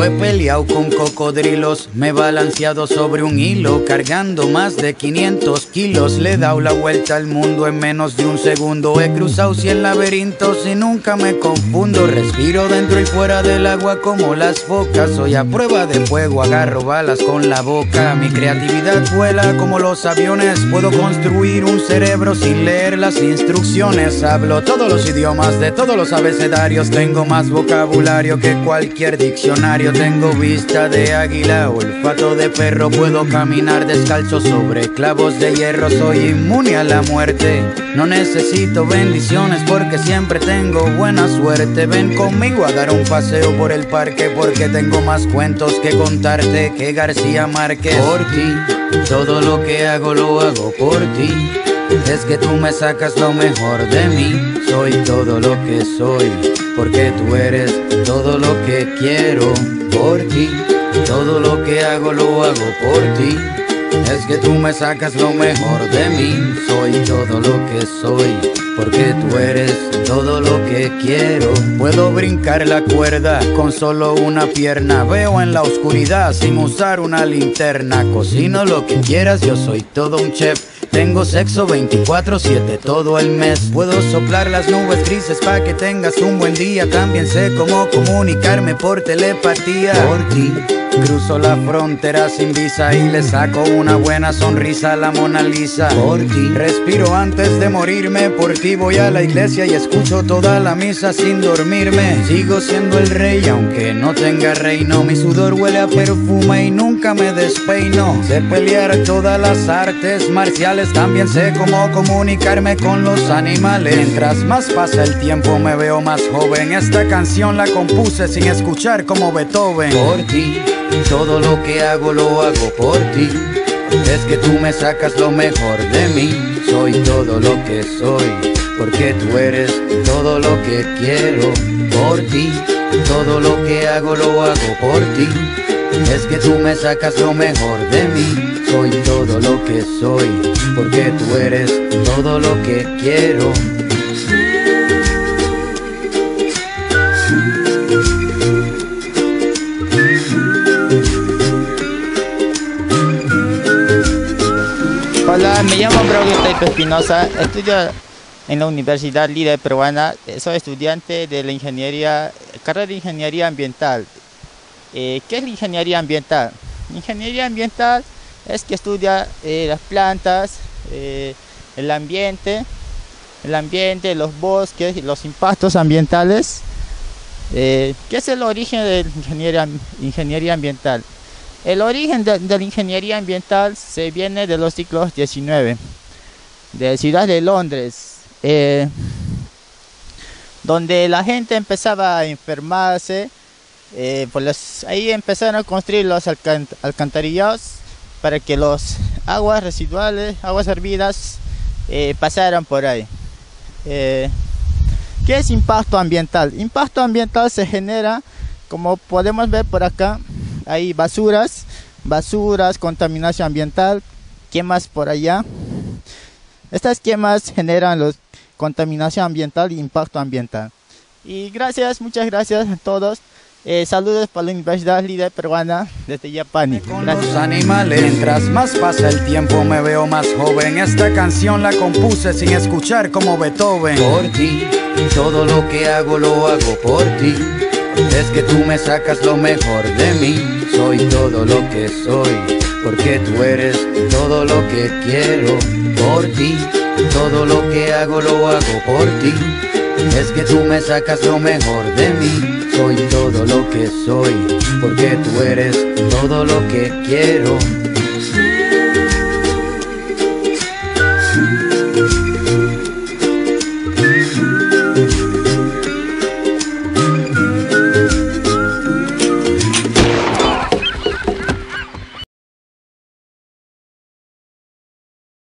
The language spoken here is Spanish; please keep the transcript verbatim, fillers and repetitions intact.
he peleado con cocodrilos, me he balanceado sobre un hilo, cargando más de quinientos kilos. Le he dado la vuelta al mundo en menos de un segundo. He cruzado cien laberintos y nunca me confundo. Respiro dentro y fuera del agua como las focas. Soy a prueba de fuego, agarro balas con la boca. Mi creatividad vuela como los aviones. Puedo construir un cerebro sin leer las instrucciones. Hablo todos los idiomas de todos los abecedarios. Tengo más vocabulario que cualquier diccionario. Tengo vista de águila, olfato de perro. Puedo caminar descalzo sobre clavos de hierro. Soy inmune a la muerte. No necesito bendiciones porque siempre tengo buena suerte. Ven conmigo a dar un paseo por el parque, porque tengo más cuentos que contarte que García Márquez. Por ti, todo lo que hago lo hago por ti. Es que tú me sacas lo mejor de mí. Soy todo lo que soy, porque tú eres todo lo que quiero. Por ti, todo lo que hago lo hago por ti. Es que tú me sacas lo mejor de mí. Soy todo lo que soy, porque tú eres todo lo que quiero. Puedo brincar la cuerda con solo una pierna. Veo en la oscuridad sin usar una linterna. Cocino lo que quieras, yo soy todo un chef. Tengo sexo veinticuatro siete todo el mes. Puedo soplar las nubes grises pa' que tengas un buen día. También sé cómo comunicarme por telepatía. Por ti cruzo la frontera sin visa y le saco una buena sonrisa a la Mona Lisa. Por ti respiro antes de morirme. Por ti voy a la iglesia y escucho toda la misa sin dormirme. Sigo siendo el rey aunque no tenga reino. Mi sudor huele a perfume y nunca me despeino. Sé pelear todas las artes marciales. También sé cómo comunicarme con los animales. Mientras más pasa el tiempo me veo más joven. Esta canción la compuse sin escuchar como Beethoven. Por ti, todo lo que hago lo hago por ti. Es que tú me sacas lo mejor de mí. Soy todo lo que soy, porque tú eres todo lo que quiero. Por ti, todo lo que hago lo hago por ti. Es que tú me sacas lo mejor de mí. Soy todo lo que soy, porque tú eres todo lo que quiero. Hola, me llamo Braulio Taipa Espinosa, estudio en la Universidad Libre Peruana. Soy estudiante de la ingeniería, carrera de ingeniería ambiental. Eh, ¿Qué es la ingeniería ambiental? Ingeniería ambiental es que estudia eh, las plantas, eh, el ambiente, el ambiente, los bosques, los impactos ambientales. Eh, ¿Qué es el origen de la ingeniería, ingeniería ambiental? El origen de, de la ingeniería ambiental se viene de los siglos diecinueve, de la ciudad de Londres, eh, donde la gente empezaba a enfermarse. Eh, pues los, ahí empezaron a construir los alcant alcantarillados para que los aguas residuales, aguas hervidas, eh, pasaran por ahí. Eh, ¿Qué es impacto ambiental? Impacto ambiental se genera, como podemos ver por acá, hay basuras, basuras, contaminación ambiental, quemas por allá. Estas quemas generan los, contaminación ambiental e impacto ambiental. Y gracias, muchas gracias a todos. Eh, saludos para la Universidad Libre Peruana desde Yapani. Con los animales, mientras más pasa el tiempo me veo más joven. Esta canción la compuse sin escuchar como Beethoven. Por ti, todo lo que hago lo hago por ti. Es que tú me sacas lo mejor de mí. Soy todo lo que soy, porque tú eres todo lo que quiero. Por ti, todo lo que hago lo hago por ti. Es que tú me sacas lo mejor de mí. Soy todo lo que soy, porque tú eres todo lo que quiero.